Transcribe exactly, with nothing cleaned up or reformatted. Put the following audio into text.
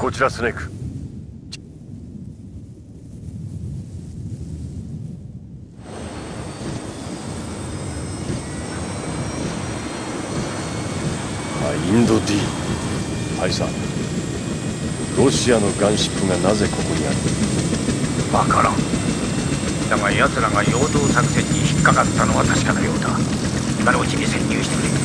こちらスネーク。インド D。 ハイさん、ロシアのガンシップがなぜここにある？ わからん。だが奴らが陽動作戦に引っかかったのは確かなようだ。今のうちに潜入してくれ。